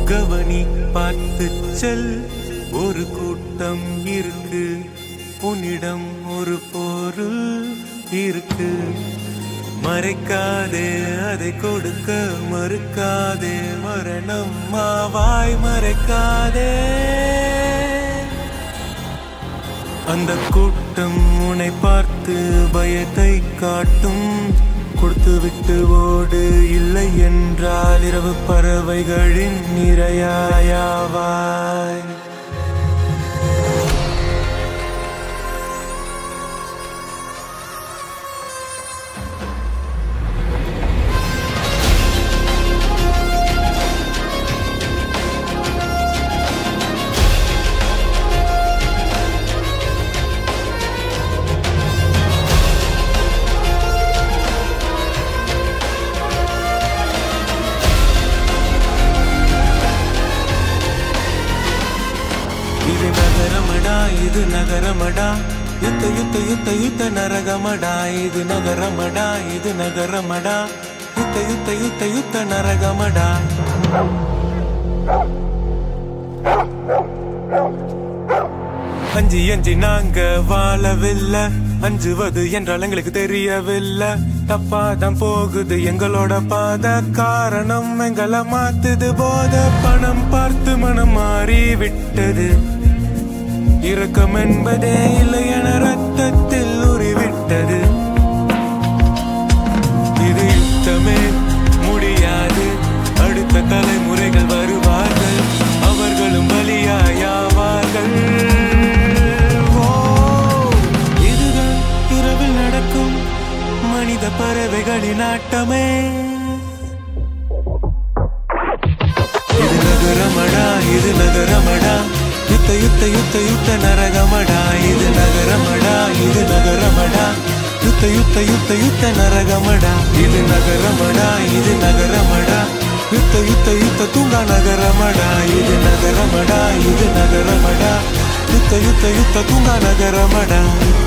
கவனி பார்த்து செல், ஒரு கூட்டம் இருக்கு, உன்னிடம் ஒரு பொருள் இருக்கு. மறைக்காதே அதை கொடுக்க மறுக்காதே, மரணம் மாவாய் மறைக்காதே. அந்த கூட்டம் உன்னை பார்த்து பயத்தை காட்டும், கொடுத்து விட்டு ஓடு, இல்லை என்றால் இரவு பறவைகளின் இரையாயாவாய். இது நகரமடா, இது நகரமடா, யுத்த யுத்த யுத்த யுத்த நரகமடா. இது நகரமடா, இது நகரமடா, யுத்த யுத்த யுத்த யுத்த நரகமடா. அஞ்சி அஞ்சி நாங்க வாழவில்லை, அஞ்சுவது என்றால் எங்களுக்கு தெரியவில்லை. தப்பாதான் போகுது எங்களோட பாத, காரணம் எங்களை மாத்துது போத. பணம் பார்த்து மனம் மாறி விட்டது, இரக்கம் என்பதே இல்லை என ரத்தத்தில் உறிவிட்டது. இது யுத்தமே முடியாது, அடுத்த தலைமுறைகள் வருவார்கள், அவர்களும் பலியாயாவார்கள். இதுதான் இரவில் நடக்கும் மனித பறவைகளின் ஆட்டமே. இது நகரமடா, இது நகரமடா, யுத்த யுத்த யுத்த யுத்த நரகமடா. இது நகரமடா, இது நகரமடா, யுத்த யுத்த யுத்த யுத்த நரகமடா. இது நகரமடா, இது நகரமடா, யுத்த யுத்த யுத்த தூங்கா நகரமடா. இது நகரமடா, இது நகரமடா, யுத்த யுத்த யுத்த தூங்கா நகரமடா.